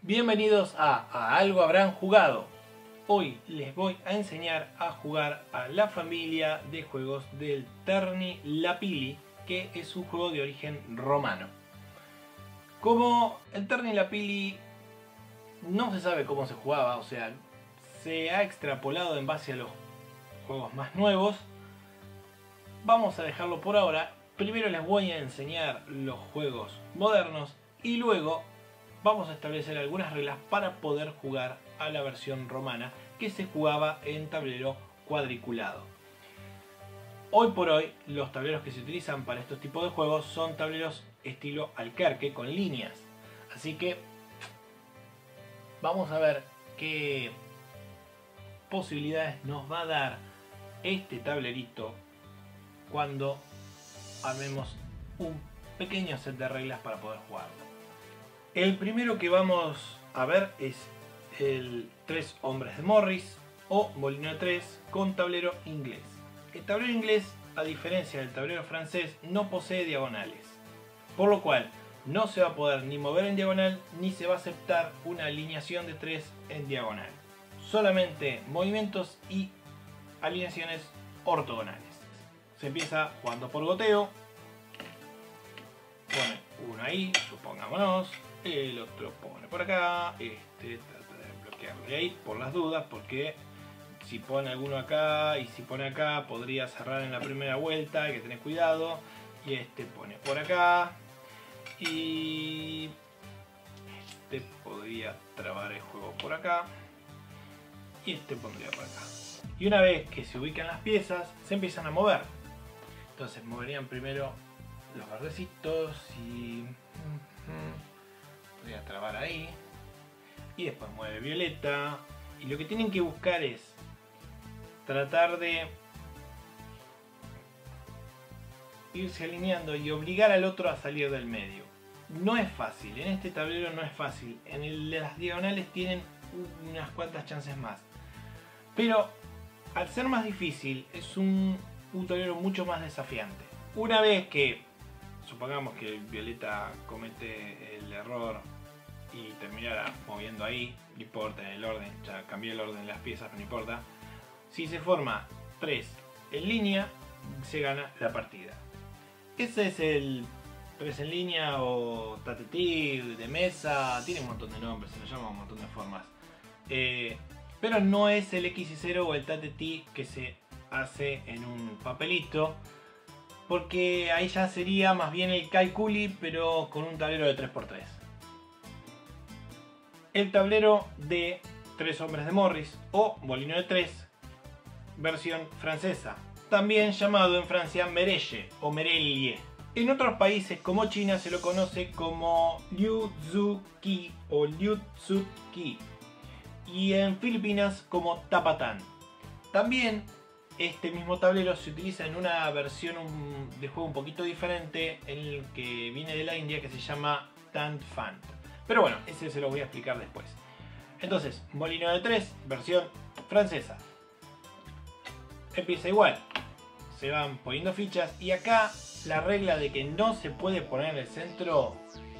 Bienvenidos a Algo Habrán Jugado. Hoy les voy a enseñar a jugar a la familia de juegos del Terni Lapili, que es un juego de origen romano. Como el Terni Lapili no se sabe cómo se jugaba, o sea, se ha extrapolado en base a los juegos más nuevos, vamos a dejarlo por ahora. Primero les voy a enseñar los juegos modernos y luego vamos a establecer algunas reglas para poder jugar a la versión romana que se jugaba en tablero cuadriculado. Hoy por hoy los tableros que se utilizan para estos tipos de juegos son tableros estilo Alquerque con líneas. Así que vamos a ver qué posibilidades nos va a dar este tablerito cuando armemos un pequeño set de reglas para poder jugarlo. El primero que vamos a ver es el Tres Hombres de Morris o Molino de Tres con tablero inglés. El tablero inglés, a diferencia del tablero francés, no posee diagonales, por lo cual no se va a poder ni mover en diagonal ni se va a aceptar una alineación de 3 en diagonal. Solamente movimientos y alineaciones ortogonales. Se empieza jugando por goteo. Pone uno ahí, supongámonos. El otro pone por acá. Este trata de bloquearle ahí por las dudas, porque si pone alguno acá y si pone acá podría cerrar en la primera vuelta, hay que tener cuidado. Y este pone por acá. Y este podría trabar el juego por acá. Y este pondría por acá. Y una vez que se ubican las piezas, se empiezan a mover. Entonces moverían primero los verdecitos y podría trabar ahí. Y después mueve violeta. Y lo que tienen que buscar es tratar de irse alineando y obligar al otro a salir del medio. No es fácil, en este tablero no es fácil. En el de las diagonales tienen unas cuantas chances más. Pero al ser más difícil es un tablero mucho más desafiante. Una vez que supongamos que violeta comete el error y terminara moviendo ahí, no importa en el orden, ya cambié el orden de las piezas, no importa. Si se forma 3 en línea, se gana la partida. Ese es el 3 en línea o tatetí de mesa, tiene un montón de nombres, se lo llama un montón de formas. Pero no es el X y 0 o el tatetí que se hace en un papelito, porque ahí ya sería más bien el calculi, pero con un tablero de 3×3. El tablero de Tres Hombres de Morris o Molino de Tres, versión francesa, también llamado en Francia Merelle o Merelle. En otros países como China se lo conoce como Liu Tzu Ki o Liu Tzu Ki, y en Filipinas como Tapatán. También este mismo tablero se utiliza en una versión de juego un poquito diferente, en el que viene de la India, que se llama Tant Fant. Pero bueno, ese se lo voy a explicar después. Entonces, Molino de Tres, versión francesa. Empieza igual, se van poniendo fichas y acá la regla de que no se puede poner en el centro,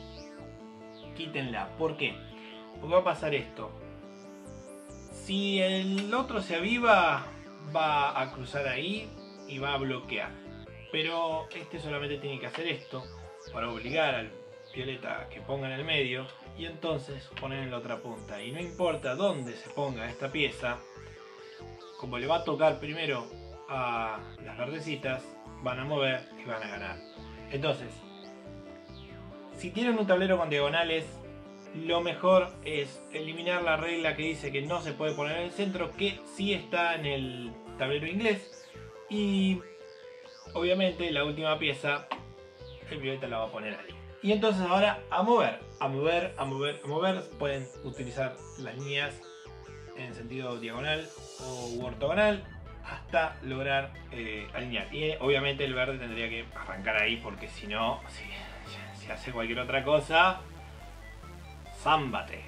quítenla. ¿Por qué? Porque va a pasar esto. Si el otro se aviva, va a cruzar ahí y va a bloquear. Pero este solamente tiene que hacer esto para obligar al violeta a que ponga en el medio y entonces poner en la otra punta. Y no importa dónde se ponga esta pieza, como le va a tocar primero a las verdecitas, van a mover y van a ganar. Entonces, si tienen un tablero con diagonales, lo mejor es eliminar la regla que dice que no se puede poner en el centro, que sí está en el tablero inglés. Y obviamente la última pieza, el violeta la va a poner ahí. Y entonces ahora a mover, a mover, a mover, a mover. Pueden utilizar las líneas en sentido diagonal o ortogonal hasta lograr alinear. Y obviamente el verde tendría que arrancar ahí, porque si no, si hace cualquier otra cosa, zámbate.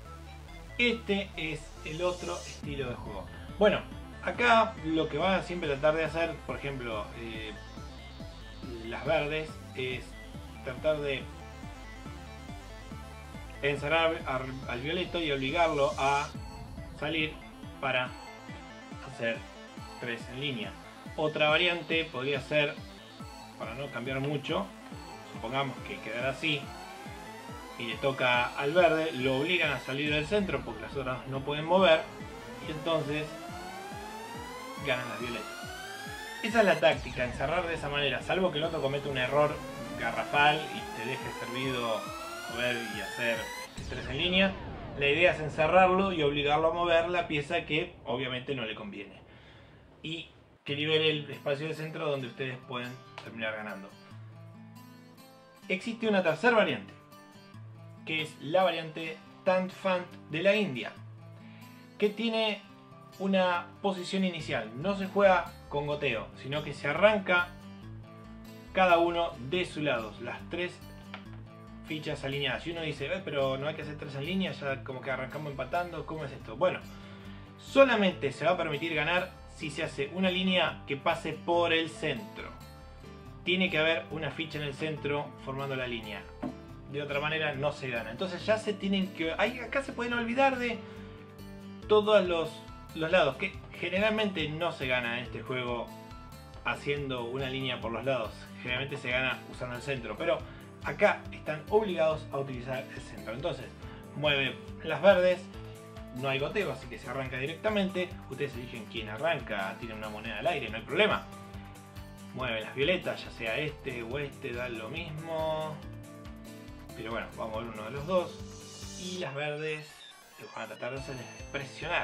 Este es el otro estilo de juego. Bueno, acá lo que van a siempre tratar de hacer, por ejemplo, las verdes, es tratar de encerrar al violeto y obligarlo a salir para hacer 3 en línea. Otra variante podría ser, para no cambiar mucho, supongamos que quedara así y le toca al verde, lo obligan a salir del centro porque las otras no pueden mover y entonces ganan las violetas. Esa es la táctica, encerrar de esa manera, salvo que el otro cometa un error garrafal y te deje servido mover y hacer 3 en línea. La idea es encerrarlo y obligarlo a mover la pieza que obviamente no le conviene y que libere el espacio del centro donde ustedes pueden terminar ganando. Existe una tercera variante, que es la variante Tant Fant de la India, que tiene una posición inicial. No se juega con goteo, sino que se arranca cada uno de su lado, las 3 fichas alineadas. Y uno dice, pero no hay que hacer 3 en línea, ya como que arrancamos empatando, ¿cómo es esto? Bueno, solamente se va a permitir ganar si se hace una línea que pase por el centro. Tiene que haber una ficha en el centro formando la línea. De otra manera no se gana. Entonces ya se tienen que... acá se pueden olvidar de todos los lados. Que generalmente no se gana en este juego haciendo una línea por los lados. Generalmente se gana usando el centro. Pero acá están obligados a utilizar el centro. Entonces mueve las verdes. No hay goteo, así que se arranca directamente. Ustedes eligen quién arranca. Tienen una moneda al aire, no hay problema. Mueven las violetas, ya sea este o este, da lo mismo. Pero bueno, vamos a ver uno de los dos. Y las verdes van a tratar de hacerles presionar.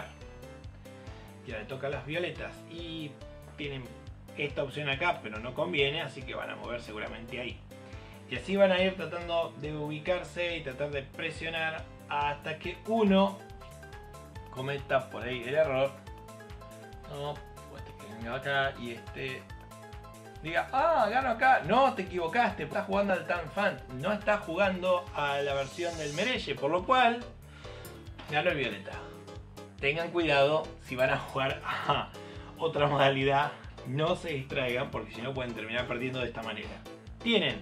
Y ahora le toca a las violetas. Y tienen esta opción acá, pero no conviene, así que van a mover seguramente ahí. Y así van a ir tratando de ubicarse y tratar de presionar hasta que uno cometa por ahí el error. No, este que venga acá y este diga, gano acá. No, te equivocaste, estás jugando al Tant Fant, no estás jugando a la versión del Merelle, por lo cual ganó el violeta. Tengan cuidado si van a jugar a otra modalidad, no se distraigan porque si no pueden terminar perdiendo de esta manera. Tienen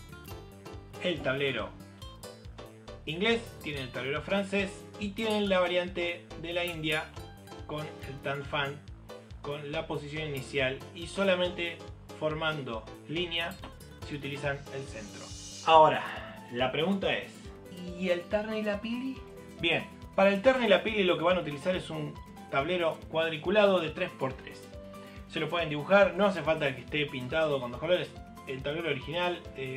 el tablero inglés, tienen el tablero francés y tienen la variante de la India con el Tant Fant, con la posición inicial y solamente formando línea si utilizan el centro. Ahora, la pregunta es, ¿y el Terne y la Pili? Bien, para el Terne y la Pili lo que van a utilizar es un tablero cuadriculado de 3×3. Se lo pueden dibujar, no hace falta que esté pintado con 2 colores. El tablero original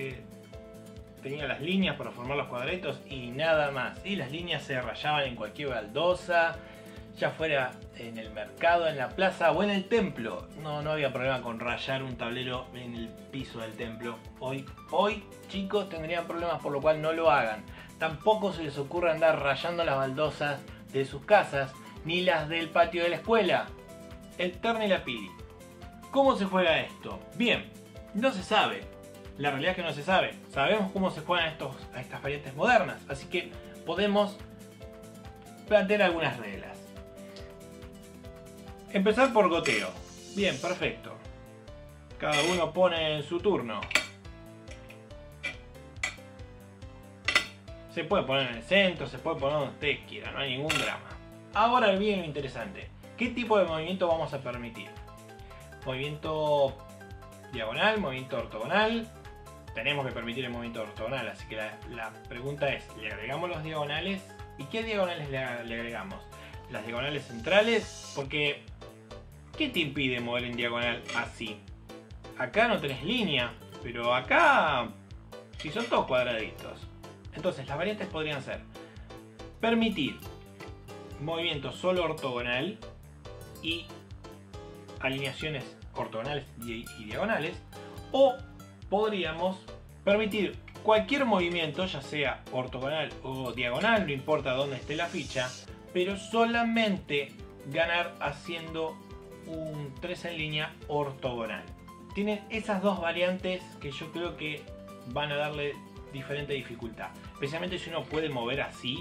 tenía las líneas para formar los cuadraditos y nada más. Y las líneas se rayaban en cualquier baldosa, ya fuera en el mercado, en la plaza o en el templo. No había problema con rayar un tablero en el piso del templo. Hoy chicos tendrían problemas, por lo cual no lo hagan. Tampoco se les ocurra andar rayando las baldosas de sus casas ni las del patio de la escuela. El Terne y la Pili. ¿Cómo se juega esto? Bien, no se sabe. La realidad es que no se sabe. Sabemos cómo se juegan a estas variantes modernas, así que podemos plantear algunas reglas. Empezar por goteo. Bien, perfecto. Cada uno pone en su turno. Se puede poner en el centro, se puede poner donde ustedes quieran, no hay ningún drama. Ahora bien lo interesante. ¿Qué tipo de movimiento vamos a permitir? Movimiento diagonal, movimiento ortogonal. Tenemos que permitir el movimiento ortogonal, así que la pregunta es, ¿le agregamos los diagonales? ¿Y qué diagonales le agregamos? Las diagonales centrales, porque ¿qué te impide mover en diagonal así? Acá no tenés línea, pero acá sí son todos cuadraditos. Entonces las variantes podrían ser permitir movimiento solo ortogonal y alineaciones ortogonales y diagonales, o podríamos permitir cualquier movimiento, ya sea ortogonal o diagonal, no importa dónde esté la ficha, pero solamente ganar haciendo un 3 en línea ortogonal. Tienen esas dos variantes que yo creo que van a darle diferente dificultad, especialmente si uno puede mover así.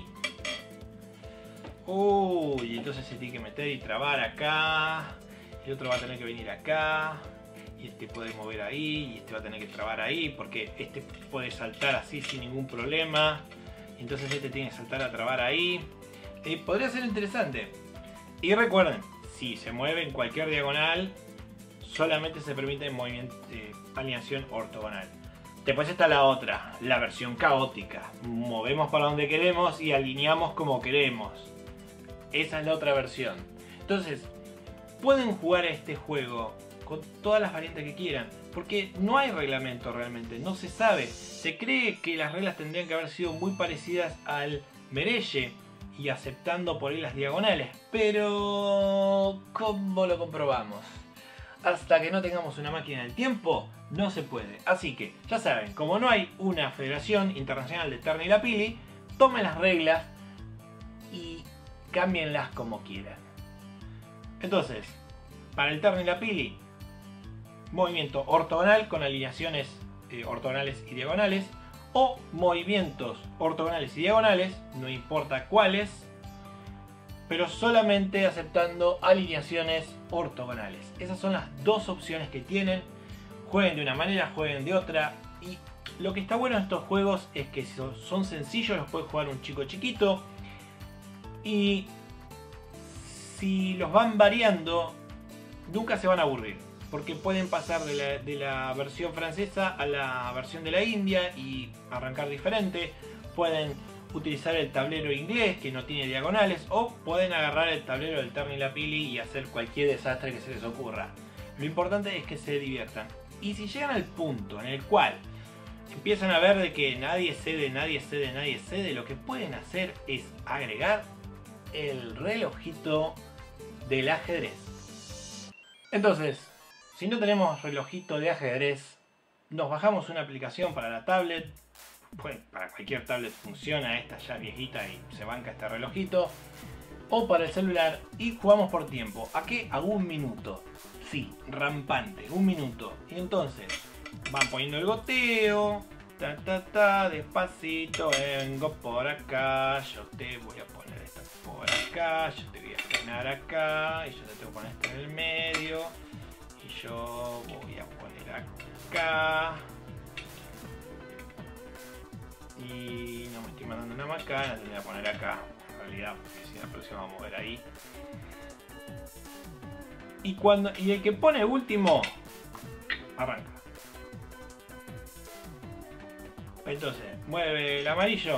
Y entonces se tiene que meter y trabar acá, el otro va a tener que venir acá, y este puede mover ahí, y este va a tener que trabar ahí, porque este puede saltar así sin ningún problema. entonces este tiene que saltar a trabar ahí. Podría ser interesante. Y recuerden, si se mueve en cualquier diagonal, solamente se permite movimiento, alineación ortogonal. Después está la otra, la versión caótica. Movemos para donde queremos y alineamos como queremos. Esa es la otra versión. Entonces, pueden jugar a este juego con todas las variantes que quieran, porque no hay reglamento realmente, no se sabe. Se cree que las reglas tendrían que haber sido muy parecidas al Merelle y aceptando por ahí las diagonales, pero ¿cómo lo comprobamos? Hasta que no tengamos una máquina del tiempo, no se puede. Así que, ya saben, como no hay una Federación Internacional de Terni Lapili, tomen las reglas y cámbienlas como quieran. Entonces, para el Terni Lapili, movimiento ortogonal con alineaciones ortogonales y diagonales, o movimientos ortogonales y diagonales, no importa cuáles, pero solamente aceptando alineaciones ortogonales. Esas son las dos opciones que tienen. Jueguen de una manera, jueguen de otra. Y lo que está bueno en estos juegos es que son sencillos, los puede jugar un chico chiquito. Y si los van variando, nunca se van a aburrir. Porque pueden pasar de la versión francesa a la versión de la India y arrancar diferente. Pueden utilizar el tablero inglés que no tiene diagonales, o pueden agarrar el tablero del Terni Lapili y hacer cualquier desastre que se les ocurra. Lo importante es que se diviertan. Y si llegan al punto en el cual empiezan a ver de que nadie cede, nadie cede, nadie cede, lo que pueden hacer es agregar el relojito del ajedrez. Entonces, si no tenemos relojito de ajedrez, nos bajamos una aplicación para la tablet. Bueno, para cualquier tablet funciona, esta ya viejita y se banca este relojito. O para el celular y jugamos por tiempo. ¿A qué? A 1 minuto. Sí, rampante, 1 minuto. Y entonces van poniendo el goteo. Ta ta ta, despacito, vengo por acá. Yo te voy a poner esta por acá. Yo te voy a frenar acá. Y yo te tengo que poner esto en el medio. Y yo voy a poner acá. Y no me estoy mandando una macana, te voy a poner acá. En realidad, porque si no, pero se va a mover ahí. Y el que pone último, arranca. Entonces, mueve el amarillo,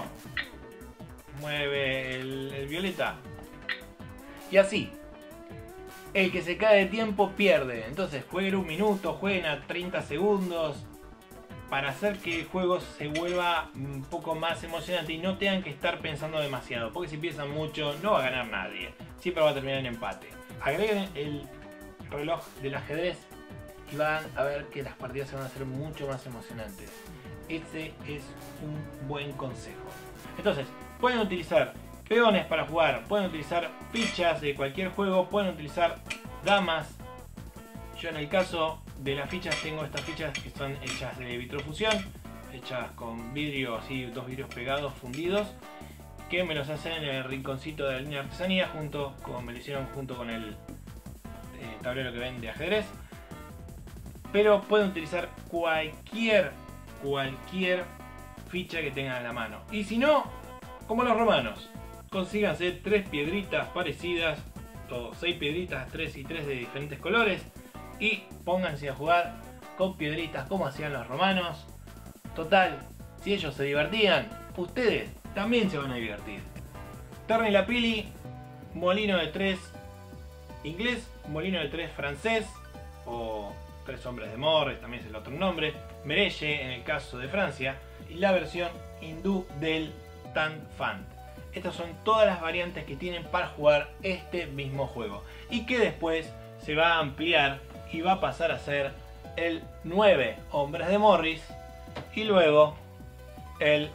mueve el violeta. Y así. El que se cae de tiempo pierde. Entonces, jueguen 1 minuto, jueguen a 30 segundos. Para hacer que el juego se vuelva un poco más emocionante y no tengan que estar pensando demasiado. Porque si piensan mucho, no va a ganar nadie. Siempre va a terminar en empate. Agreguen el reloj del ajedrez y van a ver que las partidas se van a hacer mucho más emocionantes. Ese es un buen consejo. Entonces, pueden utilizar peones para jugar, pueden utilizar fichas de cualquier juego, pueden utilizar damas. Yo en el caso de las fichas tengo estas fichas que son hechas de vitrofusión, hechas con vidrio, así 2 vidrios pegados, fundidos, que me los hacen en el rinconcito de la línea de artesanía, me lo hicieron junto con el tablero que ven de ajedrez. Pero pueden utilizar cualquier ficha que tengan en la mano. Y si no, como los romanos, consíganse 3 piedritas parecidas, o 6 piedritas, 3 y 3 de diferentes colores. Y pónganse a jugar con piedritas como hacían los romanos. Total, si ellos se divertían, ustedes también se van a divertir. Terni Lapili, molino de 3 inglés, molino de 3 francés, o 3 hombres de Morris, también es el otro nombre. Merelle en el caso de Francia, y la versión hindú del Tan Fan. Estas son todas las variantes que tienen para jugar este mismo juego. Y que después se va a ampliar y va a pasar a ser el 9 hombres de Morris y luego el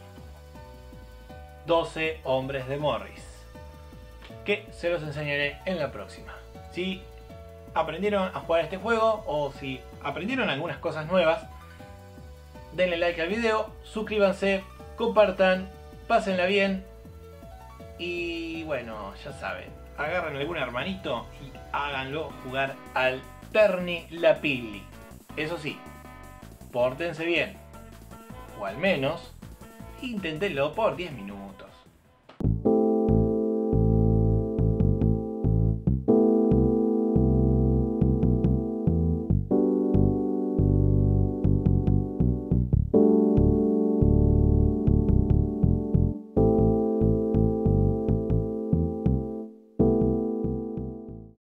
12 hombres de Morris, que se los enseñaré en la próxima. Si aprendieron a jugar este juego o si aprendieron algunas cosas nuevas, denle like al video, suscríbanse, compartan, pásenla bien y bueno, ya saben, agarren algún hermanito y háganlo jugar al Terni Lapili. Eso sí, pórtense bien, o al menos inténtenlo por 10 minutos.